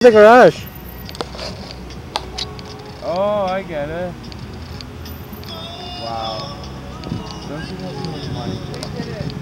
The garage. Oh, I get it. Wow. Don't you have so much money?